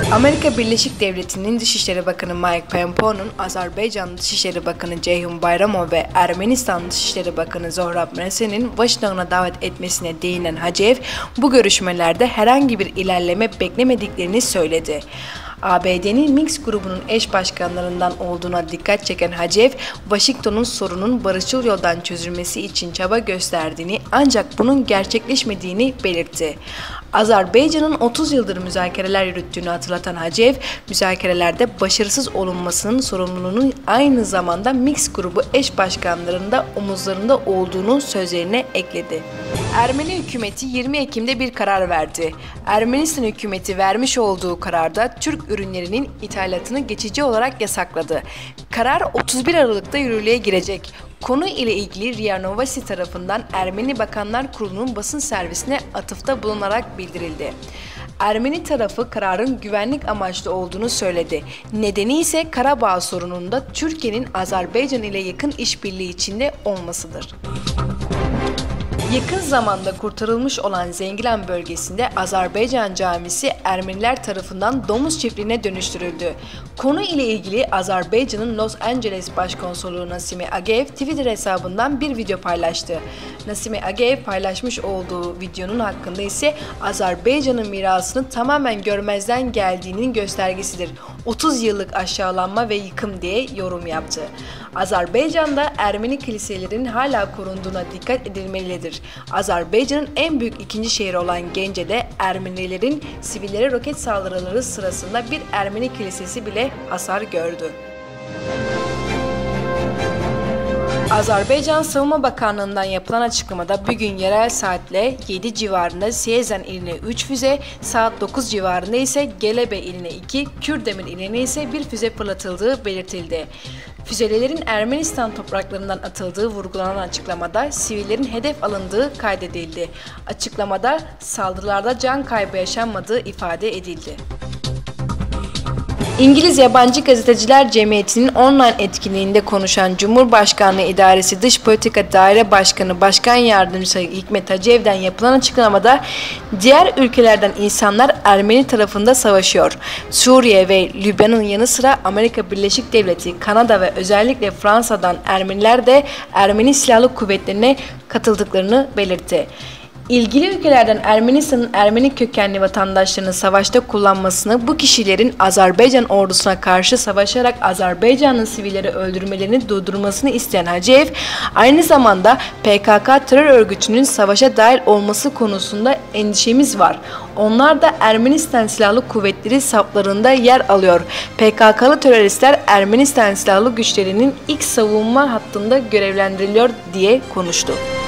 Amerika Birleşik Devletleri'nin Dışişleri Bakanı Mike Pompeo'nun Azerbaycan Dışişleri Bakanı Ceyhun Bayramov ve Ermenistan Dışişleri Bakanı Zohrab Mesele'nin Washington'a davet etmesine değinen Haceyev, bu görüşmelerde herhangi bir ilerleme beklemediklerini söyledi. ABD'nin Minsk grubunun eş başkanlarından olduğuna dikkat çeken Haceyev, Washington'un sorunun barışçıl yoldan çözülmesi için çaba gösterdiğini ancak bunun gerçekleşmediğini belirtti. Azerbaycan'ın 30 yıldır müzakereler yürüttüğünü hatırlatan Haceyev, müzakerelerde başarısız olunmasının sorumluluğunun aynı zamanda Minsk grubu eş başkanlarında omuzlarında olduğunu sözlerine ekledi. Ermeni hükümeti 20 Ekim'de bir karar verdi. Ermenistan hükümeti vermiş olduğu kararda Türk ürünlerinin ithalatını geçici olarak yasakladı. Karar 31 Aralık'ta yürürlüğe girecek. Konu ile ilgili RIA Novosti tarafından Ermeni Bakanlar Kurulu'nun basın servisine atıfta bulunarak bildirildi. Ermeni tarafı kararın güvenlik amaçlı olduğunu söyledi. Nedeni ise Karabağ sorununda Türkiye'nin Azerbaycan ile yakın işbirliği içinde olmasıdır. Yakın zamanda kurtarılmış olan Zengilan bölgesinde Azerbaycan camisi Ermeniler tarafından domuz çiftliğine dönüştürüldü. Konu ile ilgili Azerbaycan'ın Los Angeles Başkonsolosu Nasime Agaev Twitter hesabından bir video paylaştı. Nasime Agaev paylaşmış olduğu videonun hakkında ise Azerbaycan'ın mirasını tamamen görmezden geldiğinin göstergesidir. 30 yıllık aşağılanma ve yıkım diye yorum yaptı. Azerbaycan'da Ermeni kiliselerinin hala korunduğuna dikkat edilmelidir. Azerbaycan'ın en büyük ikinci şehri olan Gence'de Ermenilerin sivillere roket saldırıları sırasında bir Ermeni kilisesi bile hasar gördü. Azerbaycan Savunma Bakanlığı'ndan yapılan açıklamada bugün yerel saatle 7 civarında Siyezan iline 3 füze, saat 9 civarında ise Gelebe iline 2, Kürdemir iline ise bir füze fırlatıldığı belirtildi. Füzelerin Ermenistan topraklarından atıldığı vurgulanan açıklamada sivillerin hedef alındığı kaydedildi. Açıklamada saldırılarda can kaybı yaşanmadığı ifade edildi. İngiliz Yabancı Gazeteciler Cemiyeti'nin online etkinliğinde konuşan Cumhurbaşkanlığı İdaresi Dış Politika Daire Başkanı Başkan Yardımcısı Hikmet Hacıev'den yapılan açıklamada diğer ülkelerden insanlar Ermeni tarafında savaşıyor. Suriye ve Lübnan'ın yanı sıra Amerika Birleşik Devletleri, Kanada ve özellikle Fransa'dan Ermeniler de Ermeni Silahlı Kuvvetleri'ne katıldıklarını belirtti. İlgili ülkelerden Ermenistan'ın Ermeni kökenli vatandaşlarını savaşta kullanmasını, bu kişilerin Azerbaycan ordusuna karşı savaşarak Azerbaycan'ın sivilleri öldürmelerini durdurmasını isteyen Haceyev, aynı zamanda PKK terör örgütünün savaşa dahil olması konusunda endişemiz var. Onlar da Ermenistan Silahlı Kuvvetleri saflarında yer alıyor. PKK'lı teröristler Ermenistan Silahlı Güçleri'nin ilk savunma hattında görevlendiriliyor diye konuştu.